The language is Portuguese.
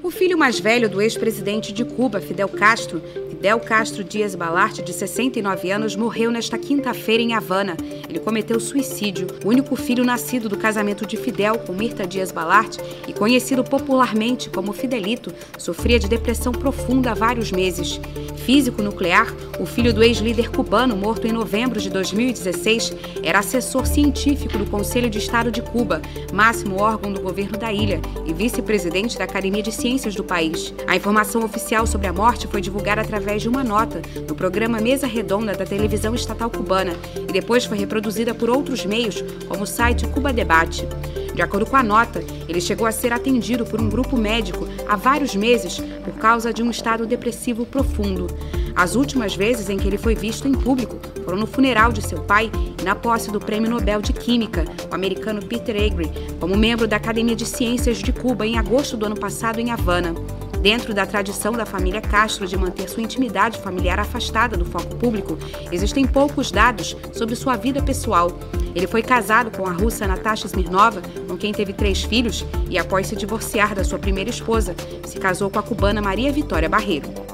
O filho mais velho do ex-presidente de Cuba, Fidel Castro Dias Balart, de 69 anos, morreu nesta quinta-feira em Havana. Ele cometeu suicídio. O único filho nascido do casamento de Fidel com Mirta Dias Balart, e conhecido popularmente como Fidelito, sofria de depressão profunda há vários meses. Físico nuclear, o filho do ex-líder cubano, morto em novembro de 2016, era assessor científico do Conselho de Estado de Cuba, máximo órgão do governo da ilha, e vice-presidente da Academia de Ciências do país. A informação oficial sobre a morte foi divulgada através de uma nota no programa Mesa Redonda da televisão estatal cubana e depois foi reproduzida por outros meios, como o site Cuba Debate. De acordo com a nota, ele chegou a ser atendido por um grupo médico há vários meses por causa de um estado depressivo profundo. As últimas vezes em que ele foi visto em público foram no funeral de seu pai e na posse do Prêmio Nobel de Química, o americano Peter Agre, como membro da Academia de Ciências de Cuba em agosto do ano passado em Havana. Dentro da tradição da família Castro de manter sua intimidade familiar afastada do foco público, existem poucos dados sobre sua vida pessoal. Ele foi casado com a russa Natasha Smirnova, com quem teve 3 filhos, e após se divorciar da sua primeira esposa, se casou com a cubana Maria Vitória Barreiro.